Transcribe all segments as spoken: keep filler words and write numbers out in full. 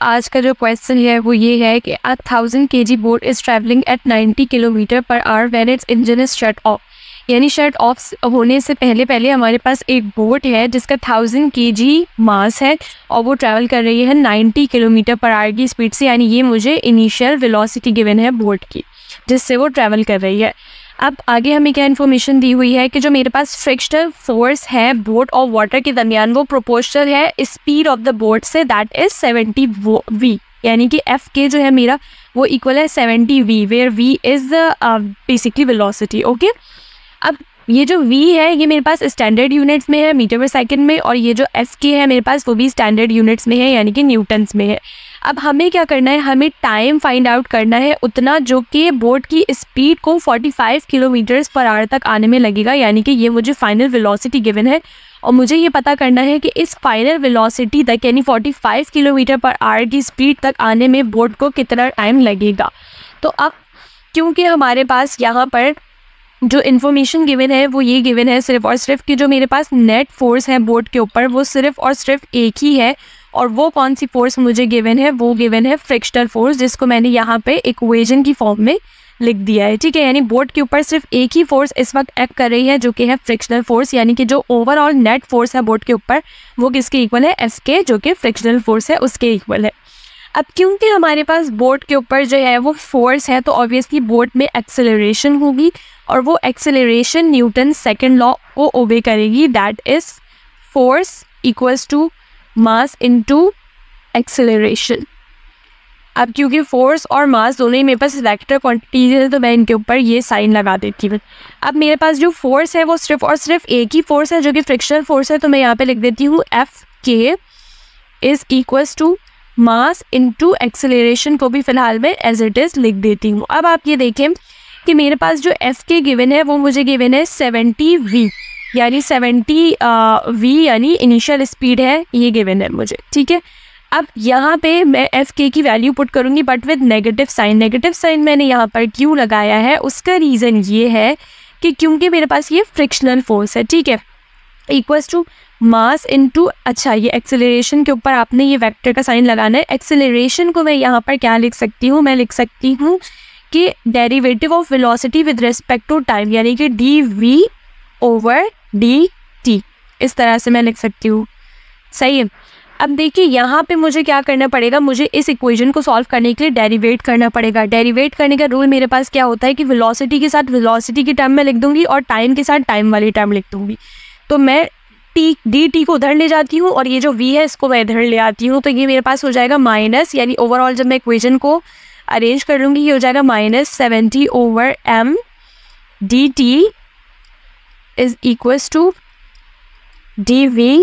आज का जो क्वेश्चन है वो ये है कि a thousand K G boat is traveling at ninety kilometer per hour when it's engine is shut off. यानी शट ऑफ होने से पहले पहले हमारे पास एक बोट है जिसका थाउजेंड के जी मास है और वो ट्रैवल कर रही है नाइन्टी किलोमीटर पर आवर की स्पीड से। यानी ये मुझे इनिशियल वेलोसिटी गिवन है बोट की जिससे वो ट्रैवल कर रही है। अब आगे हमें क्या इन्फॉर्मेशन दी हुई है कि जो मेरे पास फ्रिक्शनल फोर्स है बोट और वाटर के दरमियान वो प्रोपोर्शनल है स्पीड ऑफ द बोट से, दैट इज सेवेंटी वी। यानी कि एफ के जो है मेरा वो इक्वल है seventy V, where V is basically velocity. Okay, अब ये जो v है ये मेरे पास स्टैंडर्ड यूनिट्स में है, मीटर पर सेकंड में, और ये जो एफ के है मेरे पास वो भी स्टैंडर्ड यूनिट्स में है यानी कि न्यूटन्स में है। अब हमें क्या करना है, हमें टाइम फाइंड आउट करना है उतना जो कि बोट की स्पीड को पैंतालीस किलोमीटर पर आवर तक आने में लगेगा। यानी कि ये मुझे फाइनल वेलोसिटी गिवन है और मुझे ये पता करना है कि इस फाइनल वेलोसिटी तक यानी पैंतालीस किलोमीटर पर आवर की स्पीड तक आने में बोट को कितना टाइम लगेगा। तो अब क्योंकि हमारे पास यहाँ पर जो इन्फॉर्मेशन गिवन है वो ये गिवन है सिर्फ और सिर्फ कि जो मेरे पास नेट फोर्स है बोट के ऊपर वो सिर्फ और सिर्फ एक ही है, और वो कौन सी फोर्स मुझे गिवन है, वो गिवन है फ्रिक्शनल फोर्स, जिसको मैंने यहाँ पे इक्वेशन की फॉर्म में लिख दिया है। ठीक है, यानी बोट के ऊपर सिर्फ एक ही फोर्स इस वक्त एक्ट कर रही है जो कि है फ्रिक्शनल फोर्स। यानी कि जो ओवरऑल नेट फोर्स है बोट के ऊपर वो किसके इक्वल है, एफ के, जो कि फ्रिक्शनल फोर्स है उसके इक्वल है। अब क्योंकि हमारे पास बोट के ऊपर जो है वो फोर्स है तो ऑब्वियसली बोट में एक्सेलरेशन होगी और वो एक्सेलरेशन न्यूटन सेकंड लॉ को ओबे करेगी, that is force equals to mass into acceleration. अब क्योंकि फोर्स और मास दोनों ही मेरे पास वेक्टर क्वांटिटीज है तो मैं इनके ऊपर ये साइन लगा देती हूँ। अब मेरे पास जो फोर्स है वो सिर्फ और सिर्फ एक ही फोर्स है जो कि फ्रिक्शनल फोर्स है, तो मैं यहाँ पे लिख देती हूँ F K is equals to mass into acceleration को भी फिलहाल मैं एज इट इज़ लिख देती हूँ। अब आप ये देखें कि मेरे पास जो एफ के गिवन है वो मुझे गिवन है सेवेंटी वी, यानी सेवेंटी वी यानी इनिशियल स्पीड है ये गिवन है मुझे। ठीक है, अब यहाँ पे मैं एफ के की वैल्यू पुट करूँगी but with negative sign. Negative sign मैंने यहाँ पर क्यों लगाया है, उसका रीज़न ये है कि क्योंकि मेरे पास ये फ्रिक्शनल फोर्स है। ठीक है, इक्वल्स टू मास इनटू, अच्छा ये एक्सेलरेशन के ऊपर आपने ये वेक्टर का साइन लगाना है। एक्सेलरेशन को मैं यहाँ पर क्या लिख सकती हूँ, मैं लिख सकती हूँ कि derivative of velocity with respect to time, यानी कि D V over D T, इस तरह से मैं लिख सकती हूँ। सही है, अब देखिए यहाँ पे मुझे क्या करना पड़ेगा, मुझे इस इक्वेशन को सॉल्व करने के लिए डेरिवेट करना पड़ेगा। डेरिवेट करने का रूल मेरे पास क्या होता है कि वेलोसिटी के साथ वेलोसिटी की टर्म में लिख दूंगी और टाइम के साथ टाइम वाली टर्म लिख दूंगी। तो मैं टी डी टी को उधर ले जाती हूँ और ये जो वी है इसको मैं इधर ले आती हूँ, तो ये मेरे पास हो जाएगा माइनस, यानी ओवरऑल जब मैं इक्वेशन को अरेंज कर लूँगी ये हो जाएगा minus seventy over M D T is equals to D V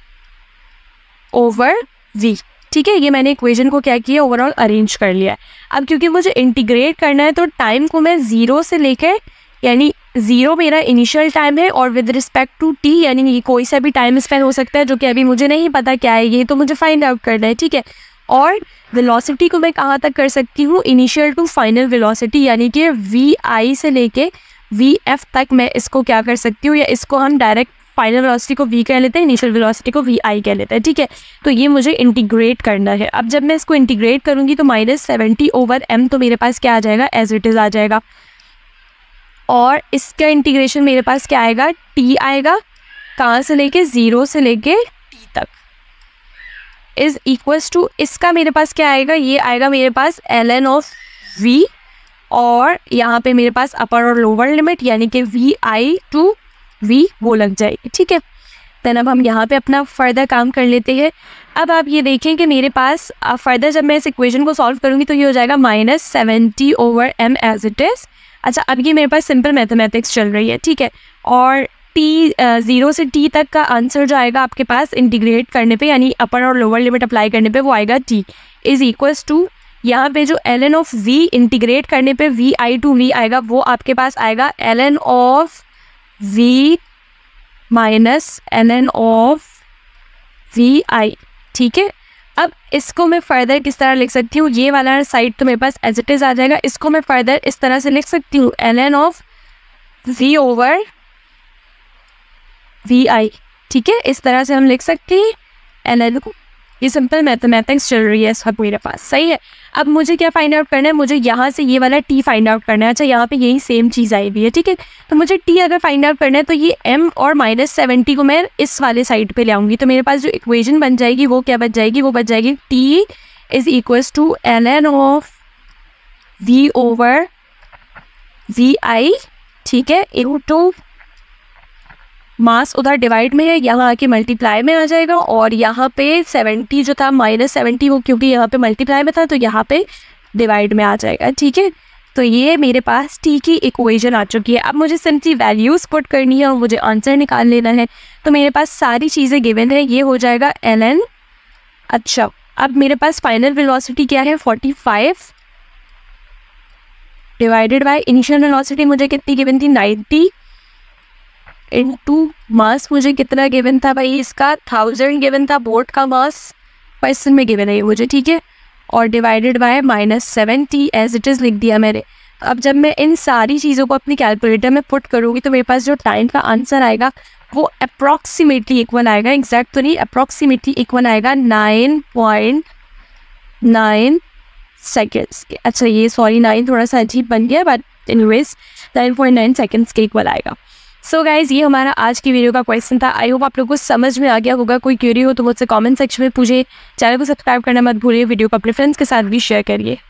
over V. ठीक है, ये मैंने इक्वेशन को क्या किया, ओवरऑल अरेंज कर लिया है। अब क्योंकि मुझे इंटीग्रेट करना है तो टाइम को मैं ज़ीरो से लेकर, यानी ज़ीरो मेरा इनिशियल टाइम है और विद रिस्पेक्ट टू टी यानी ये कोई सा भी टाइम स्पेन हो सकता है जो कि अभी मुझे नहीं पता क्या है, ये तो मुझे फाइंड आउट करना है। ठीक है, और वेलोसिटी को मैं कहाँ तक कर सकती हूँ, इनिशियल टू फाइनल वेलोसिटी, यानी कि वी आई से लेके वी एफ तक मैं इसको क्या कर सकती हूँ, या इसको हम डायरेक्ट फाइनल वेलोसिटी को v कह लेते हैं, इनिशियल वेलोसिटी को वी आई कह लेते हैं। ठीक है, तो ये मुझे इंटीग्रेट करना है। अब जब मैं इसको इंटीग्रेट करूँगी तो माइनस सेवेंटी ओवर एम तो मेरे पास क्या आ जाएगा, एज इट इज़ आ जाएगा, और इसका इंटीग्रेशन मेरे पास क्या आएगा, t आएगा, कहाँ से लेके, ज़ीरो से लेके t तक, इज़ इक्वल्स टू इसका मेरे पास क्या आएगा, ये आएगा मेरे पास एल एन ऑफ v, और यहाँ पे मेरे पास अपर और लोअर लिमिट यानी कि वी आई टू v वो लग जाएगी। ठीक है, देन अब हम यहाँ पे अपना फर्दर काम कर लेते हैं। अब आप ये देखें कि मेरे पास फर्दर जब मैं इस इक्वेशन को सॉल्व करूँगी तो ये हो जाएगा minus seventy over M as it is. अच्छा, अब ये मेरे पास सिंपल मैथमेटिक्स चल रही है। ठीक है, और टी ज़ीरो से टी तक का आंसर जो आएगा आपके पास इंटीग्रेट करने पे, यानी अपर और लोअर लिमिट अप्लाई करने पे, वो आएगा टी इज़ इक्वल्स टू, यहाँ पे जो L N of V integrate करने पे वी आई टू वी आएगा, वो आपके पास आएगा L N of V minus L N of V I. ठीक है, अब इसको मैं फर्दर किस तरह लिख सकती हूँ, ये वाला साइड तो मेरे पास एज इट इज़ आ जाएगा, इसको मैं फर्दर इस तरह से लिख सकती हूँ L N of V over V I. ठीक है, इस तरह से हम लिख सकते हैं एल एन को ये सिंपल मैथमेटिक्स चल रही है सब मेरे पास, सही है। अब मुझे क्या फाइंड आउट करना है, मुझे यहाँ से ये वाला टी फाइंड आउट करना है। अच्छा यहाँ पे यही सेम चीज़ आई हुई है, ठीक है। तो मुझे टी अगर फाइंड आउट करना है तो ये एम और माइनस सेवेंटी को मैं इस वाले साइड पे ले आऊँगी। तो मेरे पास जो इक्वेशन बन जाएगी वो क्या बच जाएगी, वो बच जाएगी T is equals to L N of V over V I, ठीक है, इनटू मास उधर डिवाइड में है, यहाँ आके मल्टीप्लाई में आ जाएगा। और यहाँ पे सेवेंटी जो था माइनस सेवेंटी वो क्योंकि यहाँ पे मल्टीप्लाई में था तो यहाँ पे डिवाइड में आ जाएगा, ठीक है। तो ये मेरे पास टी की इक्वेशन आ चुकी है। अब मुझे सिंपली वैल्यूज पुट करनी है और मुझे आंसर निकाल लेना है। तो मेरे पास सारी चीज़ें गिवन है, ये हो जाएगा एल एन। अच्छा अब मेरे पास फाइनल वेलोसिटी क्या है, forty five divided by initial velocity मुझे कितनी गिवन थी, नाइन्टी, इनटू मास मुझे कितना गिवन था भाई, इसका थाउजेंड गिवन था बोट का मास, क्वेश्चन में गिवन है ये मुझे, ठीक है। और divided by minus seventy as it is लिख दिया मैंने। अब जब मैं इन सारी चीज़ों को अपनी कैलकुलेटर में पुट करूँगी तो मेरे पास जो टाइम का आंसर आएगा वो अप्रॉक्सीमेटली इक्वल आएगा, एग्जैक्ट तो नहीं, अप्रॉक्सीमेटली इक्वल आएगा नाइन पॉइंट नाइन सेकेंड्स के। अच्छा ये सॉरी नाइन थोड़ा सा अजीब बन गया, but anyways nine point nine seconds के इक्वल आएगा। सो so गाइज ये हमारा आज की वीडियो का क्वेश्चन था। आई होप आप लोगों को समझ में आ गया होगा। कोई क्वेरी हो तो मुझसे कमेंट सेक्शन में पूछे। चैनल को सब्सक्राइब करना मत भूलिए, वीडियो को अपने फ्रेंड्स के साथ भी शेयर करिए।